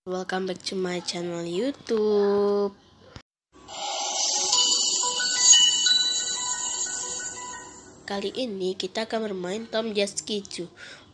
Welcome back to my channel YouTube. Kali ini kita akan bermain Tom Just Kichu.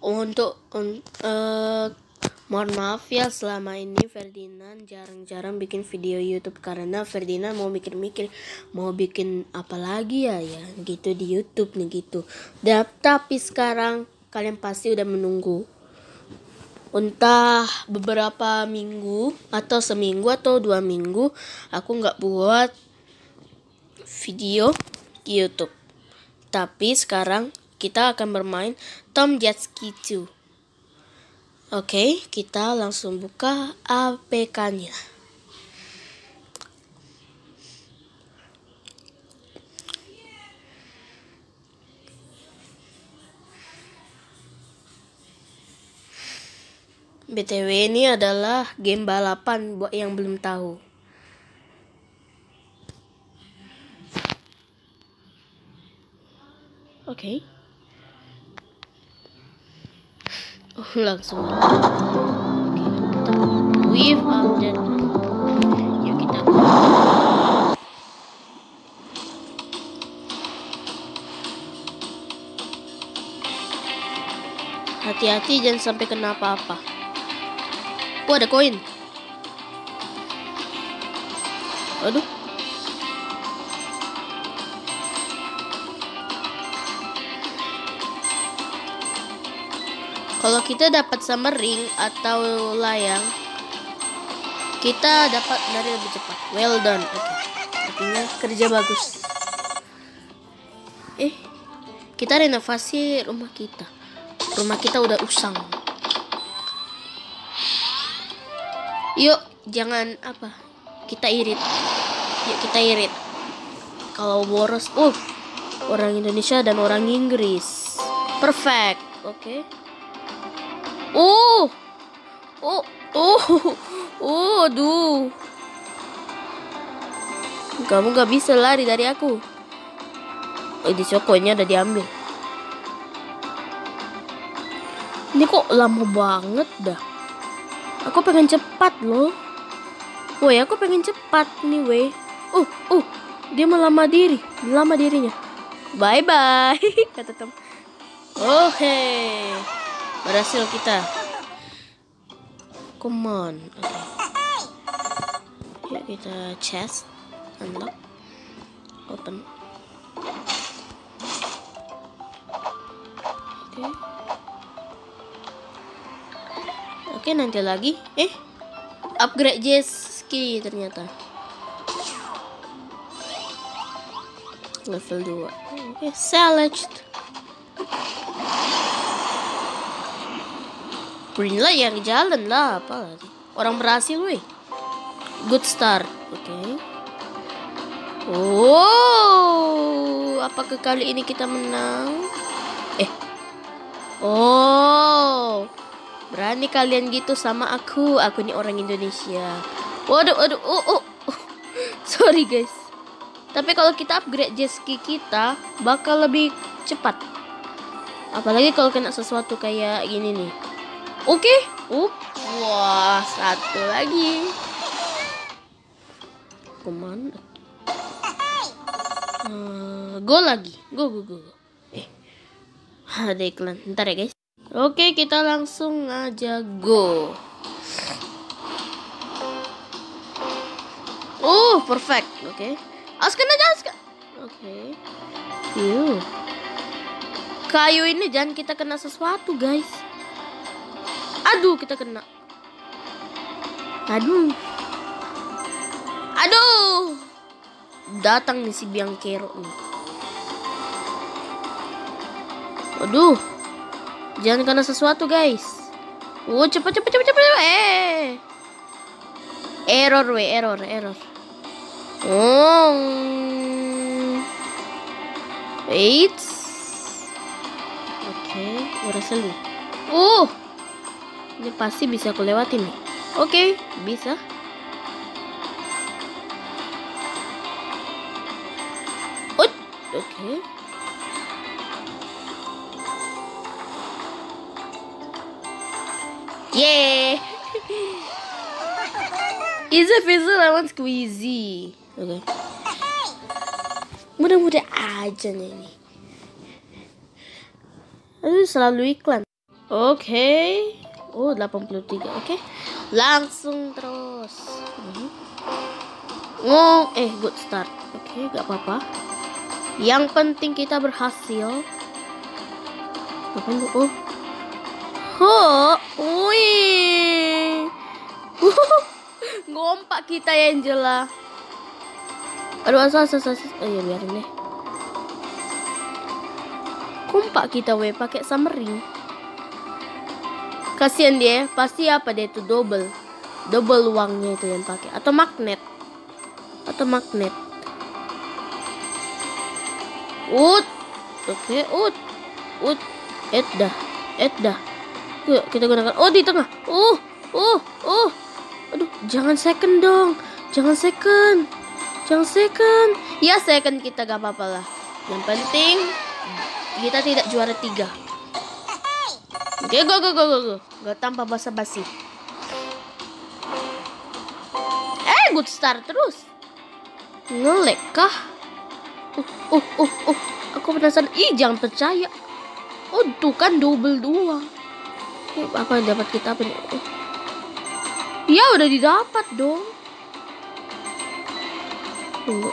Mohon maaf ya, selama ini Ferdinand jarang-jarang bikin video YouTube karena Ferdinand mau mikir-mikir mau bikin apa lagi ya gitu di YouTube nih gitu. Tapi sekarang kalian pasti udah menunggu. Entah beberapa minggu atau seminggu atau 2 minggu aku nggak buat video di YouTube. Tapi sekarang kita akan bermain Tom Just Kichu. Oke, kita langsung buka APK-nya. BTW ini adalah game balapan buat yang belum tahu. Oke. Langsung. Oke, with update. Yuk kita hati-hati jangan sampai kena apa-apa. Ada koin. Aduh. Kalau kita dapat summer ring atau layang, kita dapat dari lebih cepat. Well done. Oke. Artinya kerja bagus. Kita renovasi rumah kita. Rumah kita udah usang. Yuk, jangan kita irit. Yuk kita irit. Kalau boros, orang Indonesia dan orang Inggris. Perfect. Oke. Aduh. Kamu gak bisa lari dari aku. Di cokonya udah diambil. Ini kok lama banget dah. Aku pengen cepat loh. Woi, aku pengen cepat nih, weh. Dia melama dirinya. Bye bye, kata Tom. Oke. Berhasil kita. Come on. Okay. Yuk kita chest. Unlock. Open. Oke, nanti lagi. Upgrade ski ternyata. Level 2. Oke, select. Green lah yang jalan lah, apa lagi? Orang berhasil, weh. Good start. Oke. Apakah kali ini kita menang? Berani kalian gitu sama aku. Aku ini orang Indonesia. Waduh. Sorry guys. Tapi kalau kita upgrade jet ski kita bakal lebih cepat. Apalagi kalau kena sesuatu kayak gini nih. Oke. Wah, satu lagi. Kemana? Go lagi. Go. Ada iklan. Ntar ya guys. Oke, kita langsung aja go. Perfect. Oke. Askan aja. Oke. Kayu ini jangan kita kena sesuatu, guys. Aduh, kita kena. Aduh. Datang nih si biang kerok nih. Aduh. Jangan kena sesuatu, guys. Cepat. Error. Wait. Oke, berhasil nih. Ini pasti bisa aku lewatin nih. Oke, bisa. Oke. Yeay. Easy Fizzle lawan Squeezy. Oke. Mudah-mudah aja nih ini. Aduh, selalu iklan. Oke. Oh, 83. Oke. Langsung terus. Good start. Oke, gak apa-apa. Yang penting kita berhasil. Apa itu? Wih. Ngompak kita ya, Angela. Aduh, asas. Oh iya, biarin deh. Kompak kita pakai summering. Kasian dia, pasti apa dia itu double uangnya itu yang pakai atau magnet. Oke, Edda. Yuk kita gunakan. Oh, di tengah. Aduh, jangan second dong. Jangan second. Ya, second kita gak apa-apa lah. Yang penting kita tidak juara 3. Oke, go. Gak tanpa basa-basi. Good start terus. Ngelek kah? Aku penasaran. Jangan percaya. Tuh kan double 2. Apa dapat kita apa nih? Ya udah didapat dong. Tunggu.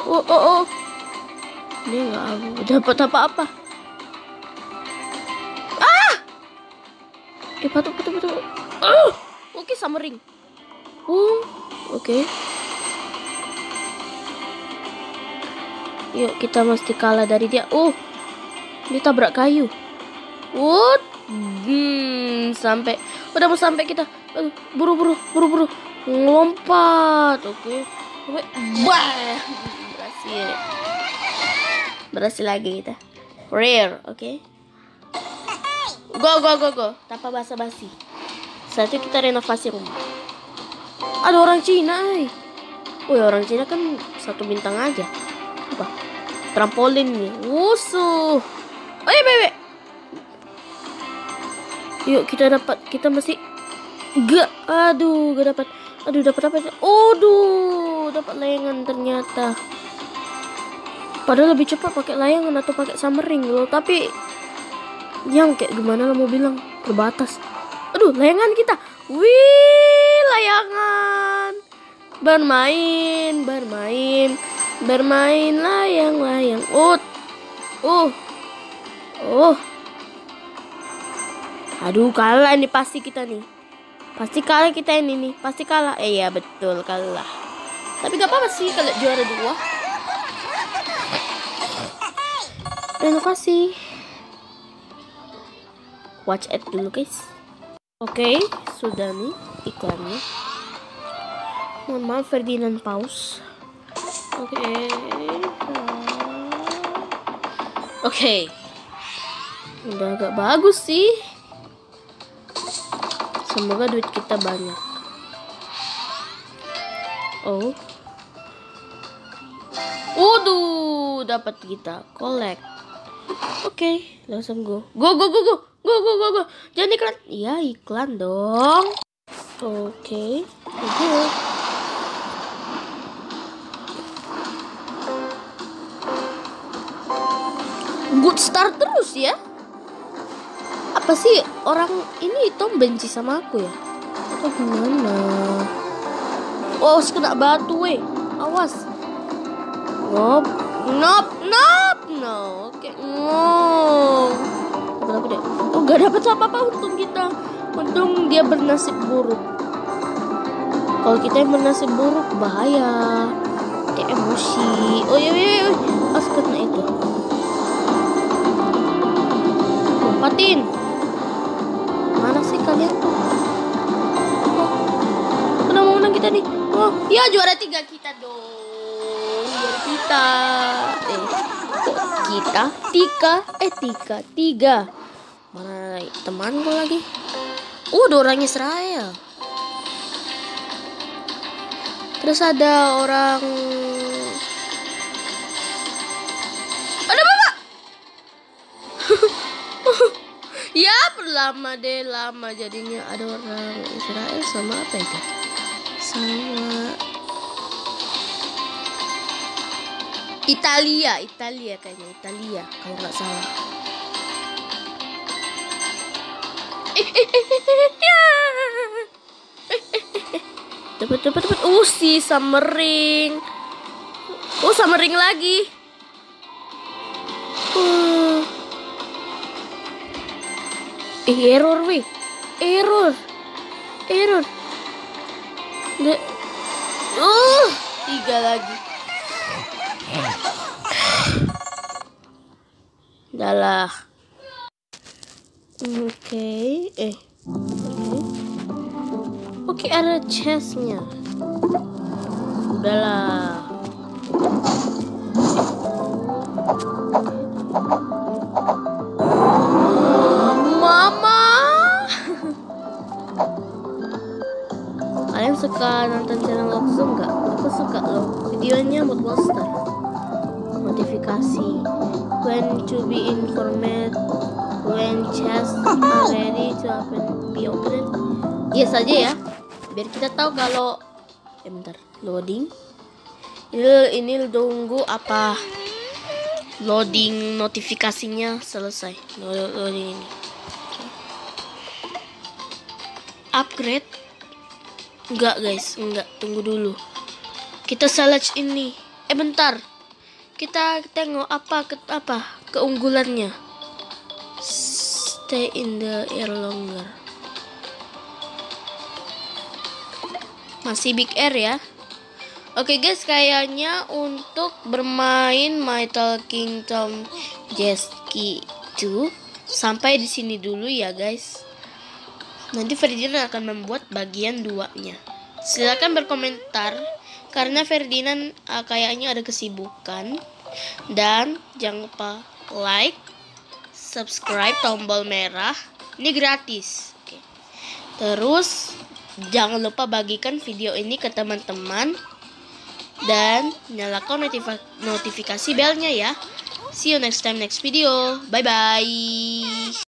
Dia nggak dapat apa-apa. Betul. Oke, summering. Oke. Yuk, kita mesti kalah dari dia. Dia tabrak kayu. Sampai. Udah mau sampai kita. Buru. Lompat. Oke. Berhasil lagi kita. Rare, oke. Go. Tanpa basa-basi. Saat itu kita renovasi rumah. Ada orang Cina, orang Cina kan 1 bintang aja. Apa? Trampolin nih. Wusuh. Bebe. Yuk, kita masih gak dapat. Dapat apa? Dapat layangan ternyata. Padahal lebih cepat pakai layangan atau pakai summering loh, tapi yang kayak gimana lah mau bilang, terbatas. Layangan kita. Wih, layangan. Bermain layang. Aduh, kalah nih pasti kita nih. Pasti kalah kita ini nih. Pasti kalah. Iya, betul, kalah. Tapi gak apa-apa sih kalau juara 2. Renovasi. Watch ad dulu, guys. Oke, sudah nih iklannya. Mohon maaf, Ferdinand pause. Oke. Udah agak bagus sih. Semoga duit kita banyak. Dapat kita collect. Oke, langsung go. Jangan iklan. Iya, iklan dong. Oke. Good start terus ya. Apa sih orang ini Tom benci sama aku ya? Atau gimana? Kena batu awas. No. Oke, berapa deh? Gak dapat apa-apa untung kita. Untung dia bernasib buruk. Kalau kita yang bernasib buruk bahaya. Kayak emosi. Iya. Kena itu. Lompatin. Mana sih kalian? Udah mau menang kita nih. Ya juara 3 kita dong. Tiga. Mana temanku lagi? Ada orang Israel. Terus ada orang. Ada bapak. Ya lama jadinya ada orang Israel sama apa itu? sama Italia kayaknya, Italia kalau nggak salah. Cepet. Si Summering. Summering lagi. Error weh. Error. Tiga lagi. Udahlah. Oke, ada chestnya. Udahlah. Mama. Kalian suka nonton channel Lokzum nggak? Aku suka loh. Videonya buat poster. Notifikasi. When to be informed. When chests are ready to be opened. Yes aja ya. Biar kita tahu kalau bentar, loading. Ini tunggu apa? Loading notifikasinya selesai. Loading ini. Upgrade? Enggak guys, enggak. Tunggu dulu. Kita select ini. Bentar. Kita tengok apa keunggulannya. Stay in the air longer. Masih big air ya. Oke guys, kayaknya untuk bermain My Talking Tom Jet Ski 2 sampai di sini dulu ya guys. Nanti Ferdinand akan membuat bagian 2-nya. Silakan berkomentar karena Ferdinand kayaknya ada kesibukan. Dan jangan lupa like, subscribe, tombol merah. Ini gratis. Oke. Terus jangan lupa bagikan video ini ke teman-teman dan nyalakan notifikasi belnya ya. See you next time, next video. Bye bye.